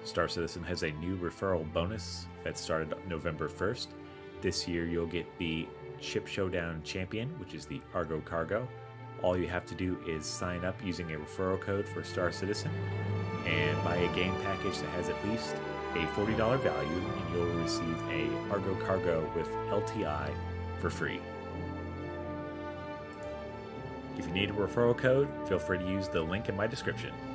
Star Citizen has a new referral bonus that started November 1st. This year you'll get the Ship Showdown Champion, which is the Argo Cargo. All you have to do is sign up using a referral code for Star Citizen and buy a game package that has at least a $40 value, and you'll receive a Argo Cargo with LTI for free. If you need a referral code, feel free to use the link in my description.